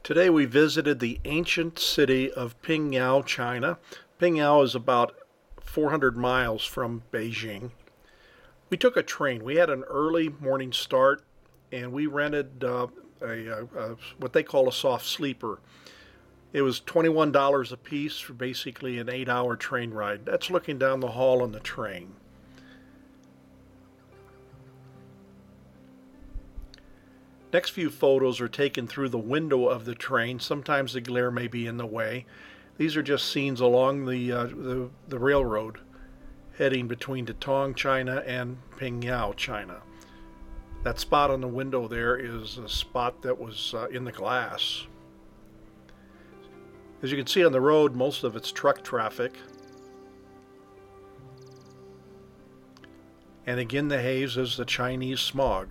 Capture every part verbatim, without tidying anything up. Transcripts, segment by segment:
Today we visited the ancient city of Pingyao, China. Pingyao is about four hundred miles from Beijing. We took a train. We had an early morning start and we rented uh, a, a, a what they call a soft sleeper. It was twenty-one dollars a piece for basically an eight hour train ride. That's looking down the hall on the train. Next few photos are taken through the window of the train. Sometimes the glare may be in the way. These are just scenes along the, uh, the, the railroad heading between Datong, China and Pingyao, China. That spot on the window there is a spot that was uh, in the glass. As you can see on the road, most of it's truck traffic. And again, the haze is the Chinese smog.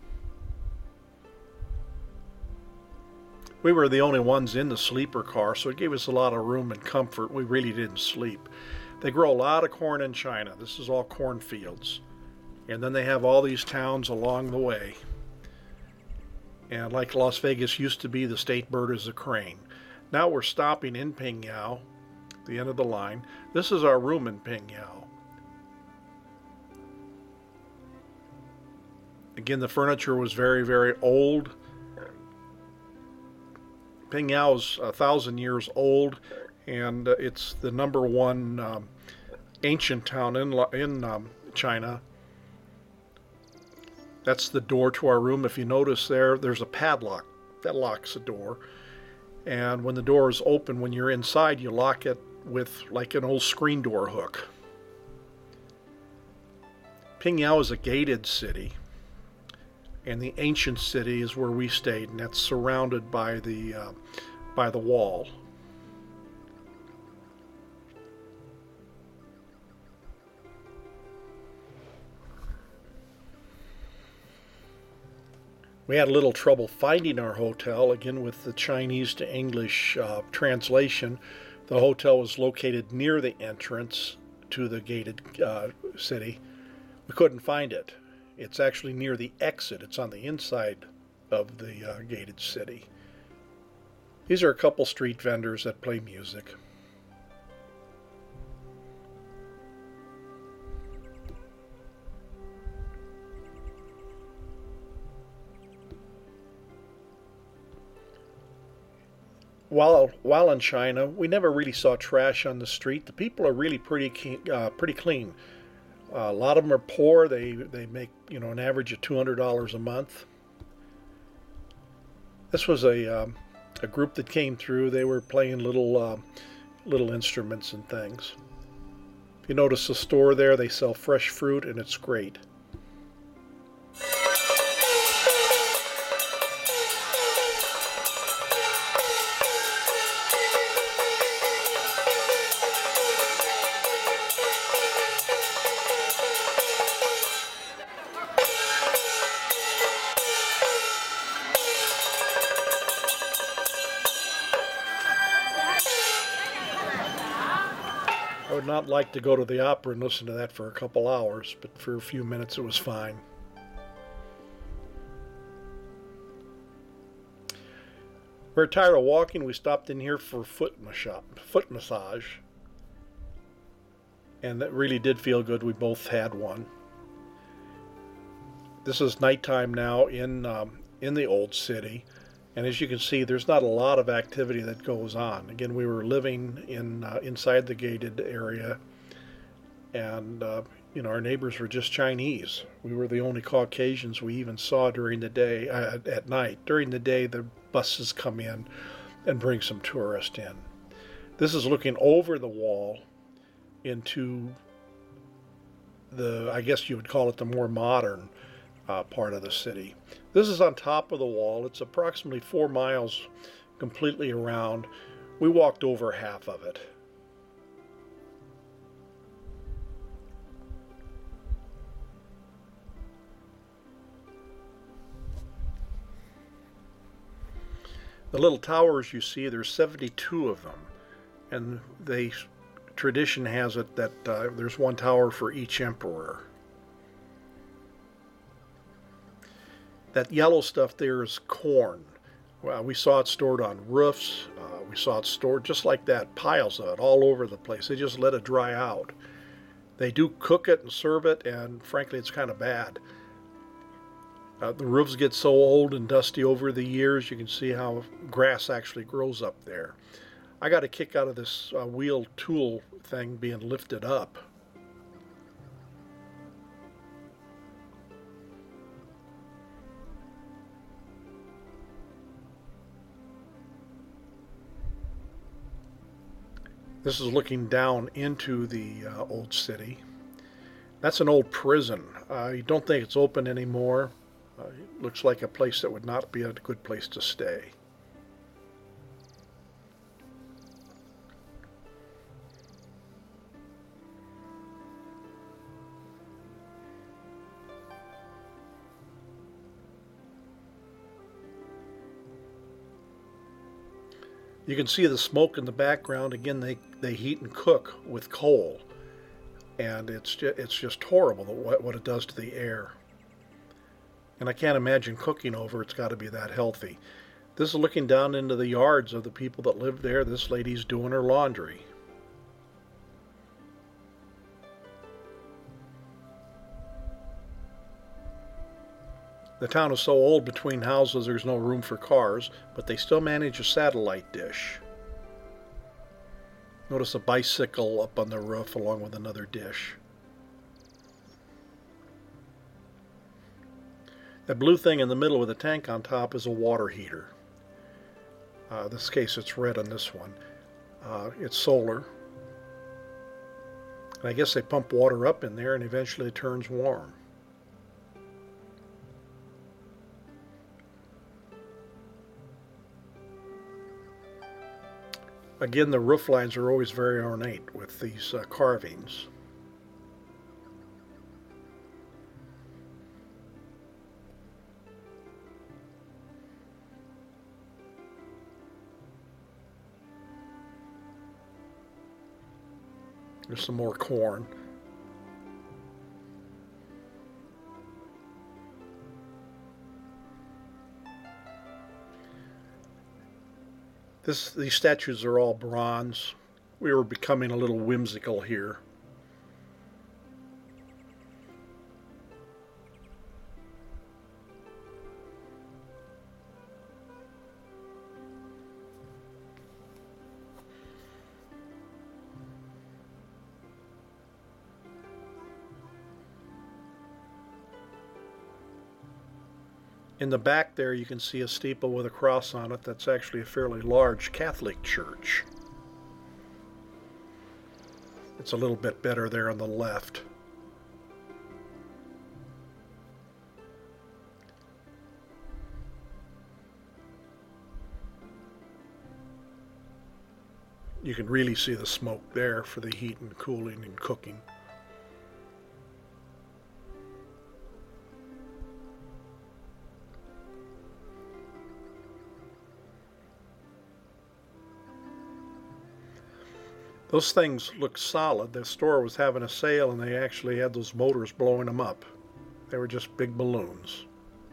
We were the only ones in the sleeper car, so it gave us a lot of room and comfort. We really didn't sleep. They grow a lot of corn in China. This is all cornfields. And then they have all these towns along the way. And like Las Vegas used to be, the state bird is a crane. Now we're stopping in Pingyao, the end of the line. This is our room in Pingyao. Again, the furniture was very, very old. Pingyao is a thousand years old, and uh, it's the number one um, ancient town in, in um, China. That's the door to our room. If you notice there, there's a padlock that locks the door. And when the door is open, when you're inside, you lock it with like an old screen door hook. Pingyao is a gated city. And the ancient city is where we stayed, and that's surrounded by the uh, by the wall. We had a little trouble finding our hotel, again with the Chinese to English uh, translation. The hotel was located near the entrance to the gated uh, city. We couldn't find it. It's actually near the exit. It's on the inside of the uh, gated city. These are a couple street vendors that play music. While, while in China, we never really saw trash on the street. The people are really pretty, uh, pretty clean. Uh, a lot of them are poor. They they make you know an average of two hundred dollars a month. This was a um, a group that came through. They were playing little uh, little instruments and things. If you notice the store there, they sell fresh fruit, and it's great. I would not like to go to the opera and listen to that for a couple hours, but for a few minutes it was fine. We were tired of walking. We stopped in here for foot massage, foot massage, and that really did feel good. We both had one. This is nighttime now in um, in the old city. And as you can see, there's not a lot of activity that goes on. Again, we were living in uh, inside the gated area, and uh, you know our neighbors were just Chinese. We were the only Caucasians we even saw during the day, uh, at night. During the day, the buses come in and bring some tourists in. This is looking over the wall into the, I guess you would call it the more modern uh, part of the city. This is on top of the wall. It's approximately four miles completely around. We walked over half of it. The little towers you see, there's seventy-two of them, and they tradition has it that uh, there's one tower for each emperor. That yellow stuff there is corn. Well, we saw it stored on roofs. Uh, we saw it stored just like that, piles of it all over the place. They just let it dry out. They do cook it and serve it, and frankly, it's kind of bad. Uh, the roofs get so old and dusty over the years, you can see how grass actually grows up there. I got a kick out of this uh, wheel tool thing being lifted up. This is looking down into the uh, old city. That's an old prison. I don't think it's open anymore. Uh, it looks like a place that would not be a good place to stay. You can see the smoke in the background. Again, they, they heat and cook with coal. And it's just, it's just horrible what, what it does to the air. And I can't imagine cooking over. It's got to be that healthy. This is looking down into the yards of the people that live there. This lady's doing her laundry. The town is so old, between houses there's no room for cars, but they still manage a satellite dish. Notice a bicycle up on the roof along with another dish. That blue thing in the middle with a tank on top is a water heater. Uh, in this case it's red on this one. Uh, it's solar. And I guess they pump water up in there and eventually it turns warm. Again, the roof lines are always very ornate with these uh, carvings. There's some more corn. This, these statues are all bronze. We were becoming a little whimsical here. In the back there you can see a steeple with a cross on it. That's actually a fairly large Catholic church. It's a little bit better there on the left. You can really see the smoke there for the heat and cooling and cooking. Those things look solid. The store was having a sale and they actually had those motors blowing them up. They were just big balloons.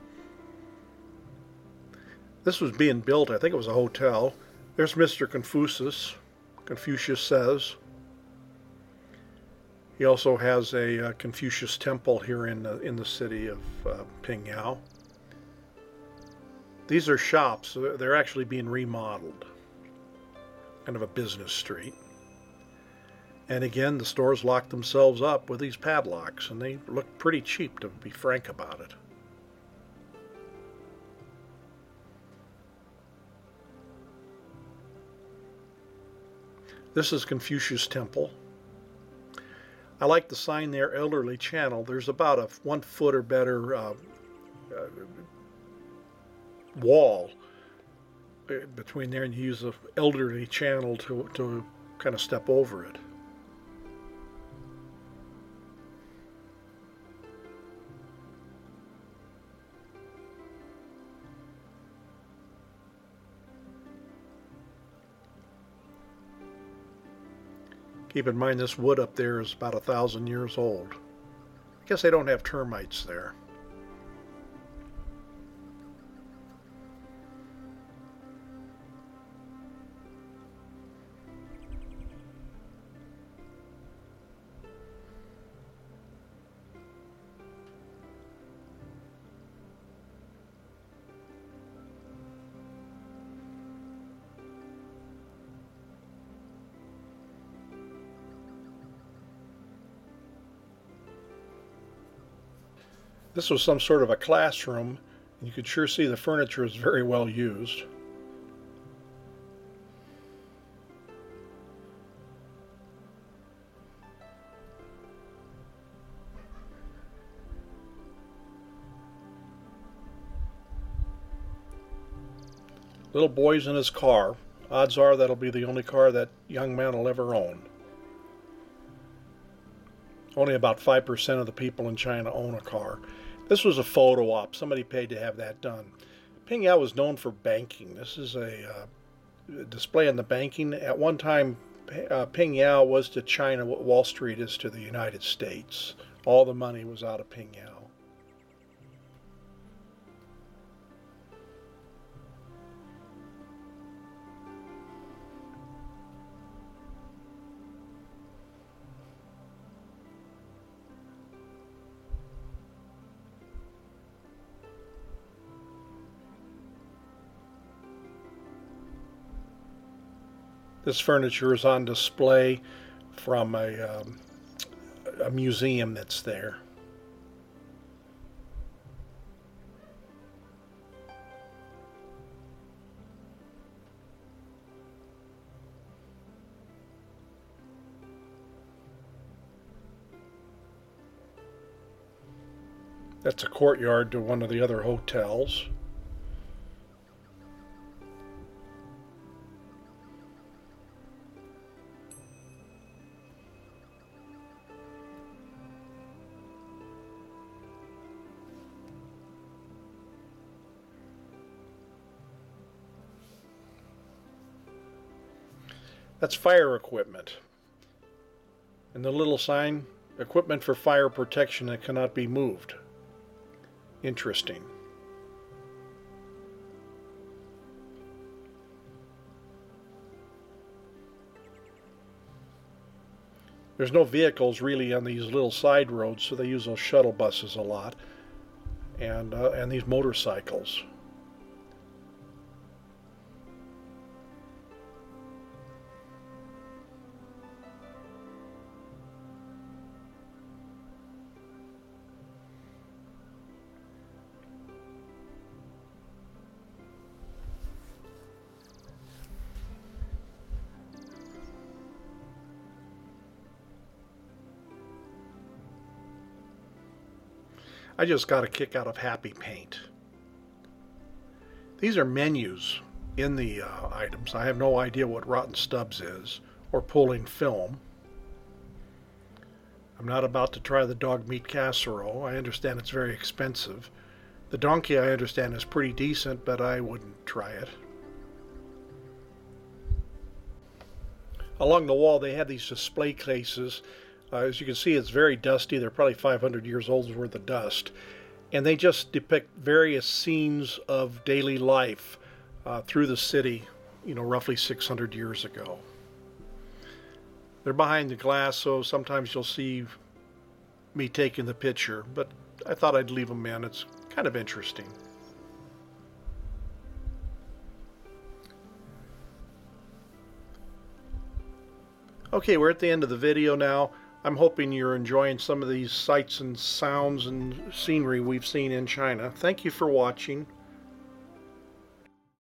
This was being built, I think it was a hotel. There's Mister Confucius. Confucius says. He also has a uh, Confucius temple here in the, in the city of uh, Pingyao. These are shops. They're actually being remodeled. Kind of a business street. And again, the stores lock themselves up with these padlocks, and they look pretty cheap, to be frank about it. This is Confucius Temple. I like the sign there, Elderly Channel. There's about a one foot or better uh, uh, wall between there, and you use the elderly channel to, to kind of step over it. Keep in mind this wood up there is about a thousand years old. I guess they don't have termites there. This was some sort of a classroom, and you could sure see the furniture is very well used. Little boy's in his car. Odds are that'll be the only car that young man will ever own. Only about five percent of the people in China own a car. This was a photo op. Somebody paid to have that done. Pingyao was known for banking. This is a uh, display on the banking. At one time, uh, Pingyao was to China what Wall Street is to the United States. All the money was out of Pingyao. This furniture is on display from a, um, a museum that's there. That's a courtyard to one of the other hotels. That's fire equipment. And the little sign, equipment for fire protection that cannot be moved. Interesting. There's no vehicles really on these little side roads, so they use those shuttle buses a lot, and uh, and these motorcycles. I just got a kick out of Happy Paint. These are menus in the uh, items. I have no idea what rotten stubs is, or pulling film. I'm not about to try the dog meat casserole. I understand it's very expensive. The donkey, I understand, is pretty decent, but I wouldn't try it. Along the wall, they have these display cases. Uh, as you can see, it's very dusty. They're probably five hundred years old worth of dust. And they just depict various scenes of daily life uh, through the city, you know, roughly six hundred years ago. They're behind the glass, so sometimes you'll see me taking the picture, but I thought I'd leave them in. It's kind of interesting. Okay, we're at the end of the video now. I'm hoping you're enjoying some of these sights and sounds and scenery we've seen in China. Thank you for watching.